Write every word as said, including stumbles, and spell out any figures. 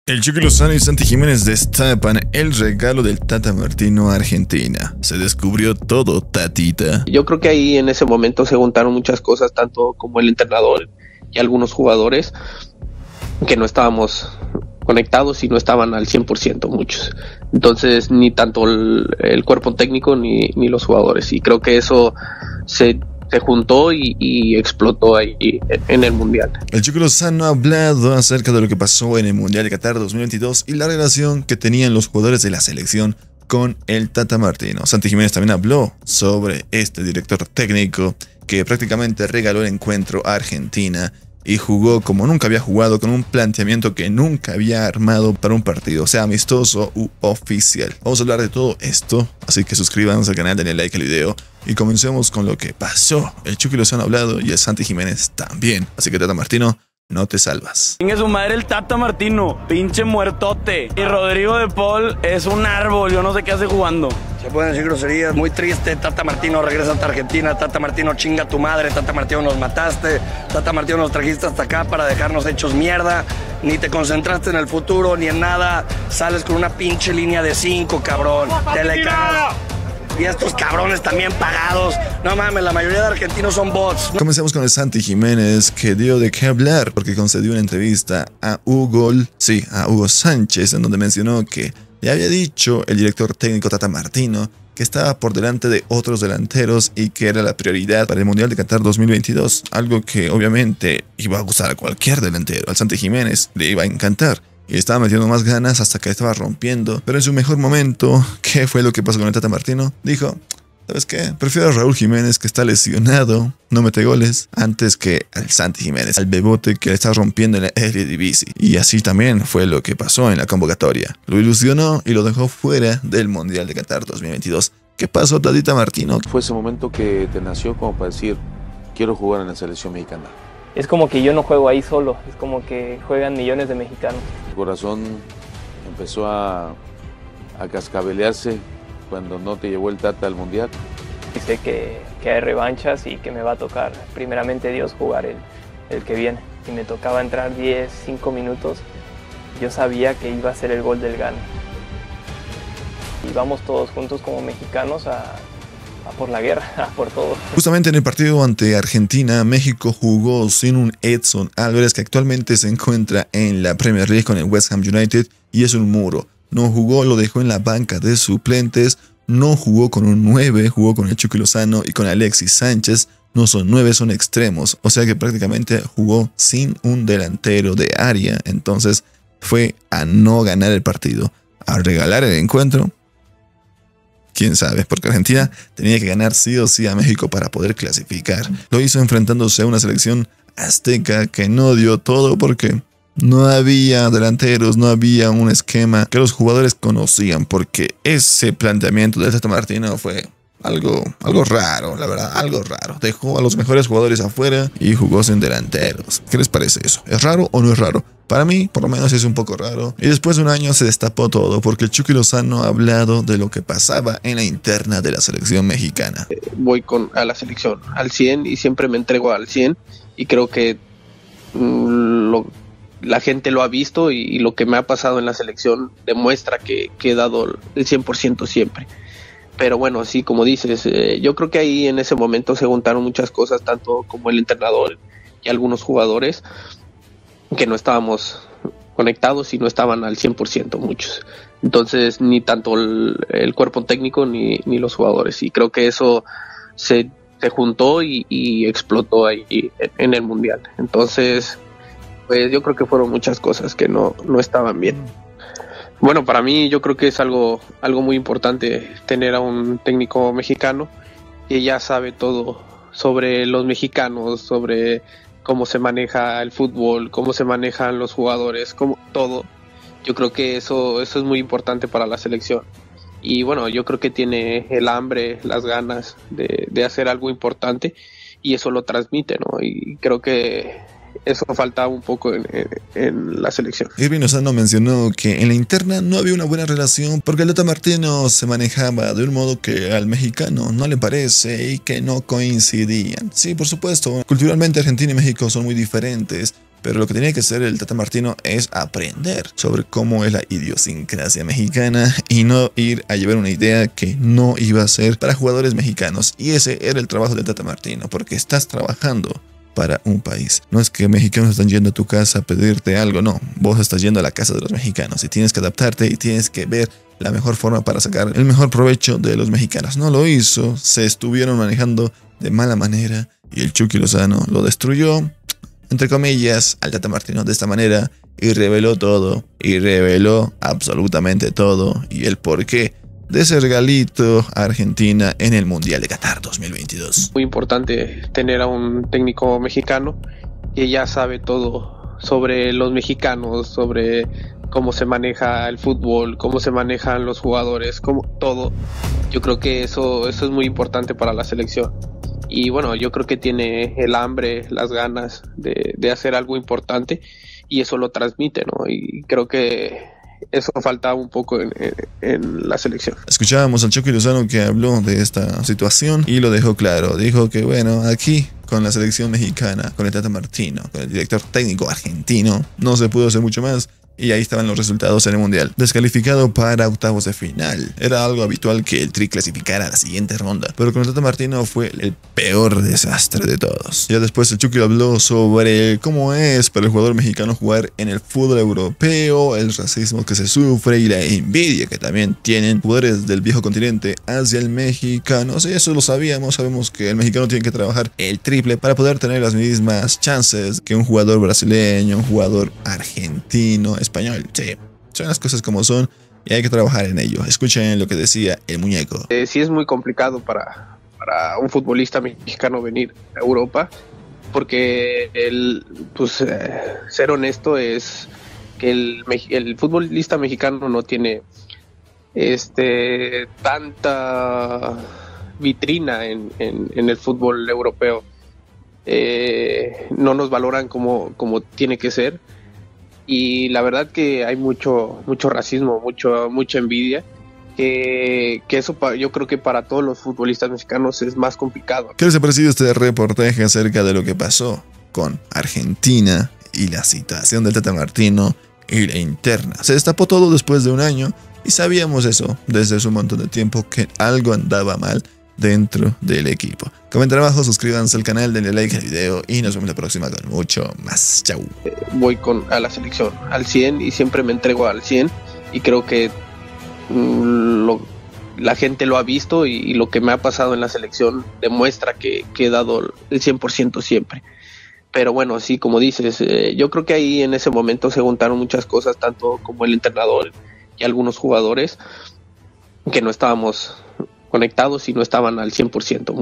El Chucky Lozano y Santi Jiménez destapan el regalo del Tata Martino a Argentina. Se descubrió todo, tatita. Yo creo que ahí en ese momento se juntaron muchas cosas, tanto como el entrenador y algunos jugadores, que no estábamos conectados y no estaban al cien por ciento muchos. Entonces, ni tanto el, el cuerpo técnico ni, ni los jugadores. Y creo que eso se... se juntó y, y explotó ahí en el Mundial. El Chucky Lozano ha hablado acerca de lo que pasó en el Mundial de Qatar dos mil veintidós y la relación que tenían los jugadores de la selección con el Tata Martino. Santi Jiménez también habló sobre este director técnico que prácticamente regaló el encuentro a Argentina y jugó como nunca había jugado, con un planteamiento que nunca había armado para un partido, sea amistoso u oficial. Vamos a hablar de todo esto, así que suscríbanse al canal, denle like al video y comencemos con lo que pasó. El Chucky Lozano ha hablado y el Santi Jiménez también, así que Tata Martino, no te salvas. Venga su madre el Tata Martino, pinche muertote. Y Rodrigo de Paul es un árbol, yo no sé qué hace jugando. Se pueden decir groserías, muy triste. Tata Martino regresa a Argentina. Tata Martino, chinga tu madre. Tata Martino, nos mataste. Tata Martino, nos trajiste hasta acá para dejarnos hechos mierda. Ni te concentraste en el futuro ni en nada. Sales con una pinche línea de cinco, cabrón. Te le cagas. Y estos cabrones también pagados. No mames, la mayoría de argentinos son bots. Comencemos con el Santi Jiménez, que dio de qué hablar porque concedió una entrevista a Hugo, sí, a Hugo Sánchez, en donde mencionó que le había dicho el director técnico Tata Martino que estaba por delante de otros delanteros y que era la prioridad para el Mundial de Qatar dos mil veintidós. Algo que obviamente iba a gustar a cualquier delantero. Al Santi Jiménez le iba a encantar. Y estaba metiendo más ganas hasta que estaba rompiendo. Pero en su mejor momento, ¿qué fue lo que pasó con el Tata Martino? Dijo, ¿sabes qué? Prefiero a Raúl Jiménez, que está lesionado, no mete goles, antes que al Santi Jiménez, al bebote que está rompiendo en la Eredivisie. Y así también fue lo que pasó en la convocatoria. Lo ilusionó y lo dejó fuera del Mundial de Qatar dos mil veintidós. ¿Qué pasó, Tata Martino? Fue ese momento que te nació como para decir, quiero jugar en la selección mexicana. Es como que yo no juego ahí solo, es como que juegan millones de mexicanos. Tu corazón empezó a, a cascabelearse cuando no te llevó el Tata al Mundial. Y sé que, que hay revanchas y que me va a tocar, primeramente Dios, jugar el, el que viene. Si me tocaba entrar diez, cinco minutos, yo sabía que iba a ser el gol del gane. Y vamos todos juntos como mexicanos a... A por la guerra, a por todo. Justamente en el partido ante Argentina, México jugó sin un Edson Álvarez, que actualmente se encuentra en la Premier League con el West Ham United y es un muro. No jugó, lo dejó en la banca de suplentes, no jugó con un nueve, jugó con el Chucky Lozano y con Alexis Sánchez. No son nueve, son extremos, o sea que prácticamente jugó sin un delantero de área. Entonces fue a no ganar el partido, a regalar el encuentro. Quién sabe, porque Argentina tenía que ganar sí o sí a México para poder clasificar. Lo hizo enfrentándose a una selección azteca que no dio todo porque no había delanteros, no había un esquema que los jugadores conocían, porque ese planteamiento del Tata Martino fue algo, algo raro, la verdad, algo raro. Dejó a los mejores jugadores afuera y jugó sin delanteros. ¿Qué les parece eso? ¿Es raro o no es raro? Para mí, por lo menos, es un poco raro. Y después de un año se destapó todo, porque el Chucky Lozano ha hablado de lo que pasaba en la interna de la selección mexicana. Voy con, a la selección al cien y siempre me entrego al cien. Y creo que mmm, lo, la gente lo ha visto y, y lo que me ha pasado en la selección demuestra que, que he dado el cien por ciento siempre. Pero bueno, sí, como dices, eh, yo creo que ahí en ese momento se juntaron muchas cosas, tanto como el entrenador y algunos jugadores, que no estábamos conectados y no estaban al cien por ciento muchos. Entonces, ni tanto el, el cuerpo técnico ni, ni los jugadores. Y creo que eso se, se juntó y, y explotó ahí en el Mundial. Entonces, pues yo creo que fueron muchas cosas que no, no estaban bien. Bueno, para mí yo creo que es algo, algo muy importante tener a un técnico mexicano que ya sabe todo sobre los mexicanos, sobre cómo se maneja el fútbol, cómo se manejan los jugadores, cómo, todo. Yo creo que eso, eso es muy importante para la selección. Y bueno, yo creo que tiene el hambre, las ganas de, de hacer algo importante y eso lo transmite, ¿no? Y creo que eso faltaba un poco en, en, en la selección. Irving Lozano mencionó que en la interna no había una buena relación porque el Tata Martino se manejaba de un modo que al mexicano no le parece y que no coincidían. Sí, por supuesto, culturalmente Argentina y México son muy diferentes, Pero lo que tenía que hacer el Tata Martino es aprender sobre cómo es la idiosincrasia mexicana y no ir a llevar una idea que no iba a ser para jugadores mexicanos. Y ese era el trabajo del Tata Martino, porque estás trabajando para un país. No es que mexicanos están yendo a tu casa a pedirte algo, no. Vos estás yendo a la casa de los mexicanos y tienes que adaptarte y tienes que ver la mejor forma para sacar el mejor provecho de los mexicanos. No lo hizo, se estuvieron manejando de mala manera y el Chucky Lozano lo destruyó, entre comillas, al Tata Martino de esta manera y reveló todo, y reveló absolutamente todo y el porqué de ese regalito a Argentina en el Mundial de Qatar dos mil veintidós. Muy importante tener a un técnico mexicano que ya sabe todo sobre los mexicanos, sobre cómo se maneja el fútbol, cómo se manejan los jugadores, cómo todo. Yo creo que eso, eso es muy importante para la selección. Y bueno, yo creo que tiene el hambre, las ganas de, de hacer algo importante y eso lo transmite, ¿no? Y creo que eso falta un poco en, en, en la selección. Escuchábamos al Chucky Lozano que habló de esta situación y lo dejó claro. Dijo que bueno, aquí con la selección mexicana, con el Tata Martino, con el director técnico argentino, no se pudo hacer mucho más. Y ahí estaban los resultados en el Mundial. Descalificado para octavos de final. Era algo habitual que el Tri clasificara a la siguiente ronda, pero con el Tata Martino fue el peor desastre de todos. Ya después el Chucky habló sobre cómo es para el jugador mexicano jugar en el fútbol europeo, el racismo que se sufre y la envidia que también tienen jugadores del viejo continente hacia el mexicano. Sí, eso lo sabíamos. Sabemos que el mexicano tiene que trabajar el triple para poder tener las mismas chances que un jugador brasileño, un jugador argentino, español. Sí, son las cosas como son y hay que trabajar en ello. Escuchen lo que decía el muñeco. Eh, sí es muy complicado para, para un futbolista mexicano venir a Europa, porque el, pues, eh, ser honesto es que el, el futbolista mexicano no tiene este tanta vitrina en, en, en el fútbol europeo. Eh, no nos valoran como, como tiene que ser. Y la verdad que hay mucho mucho racismo, mucho mucha envidia, que, que eso pa, yo creo que para todos los futbolistas mexicanos es más complicado. ¿Qué les ha parecido este reportaje acerca de lo que pasó con Argentina y la situación del Tata Martino y la interna? Se destapó todo después de un año y sabíamos eso desde hace un montón de tiempo, que algo andaba mal dentro del equipo. Comenten abajo, suscríbanse al canal, denle like al video y nos vemos la próxima con mucho más. Chau. Voy con, a la selección al cien y siempre me entrego al cien y creo que mm, lo, la gente lo ha visto y, y lo que me ha pasado en la selección demuestra que, que he dado el cien por ciento siempre. Pero bueno, sí, como dices, eh, yo creo que ahí en ese momento se juntaron muchas cosas, tanto como el entrenador y algunos jugadores que no estábamos conectados y no estaban al cien por ciento.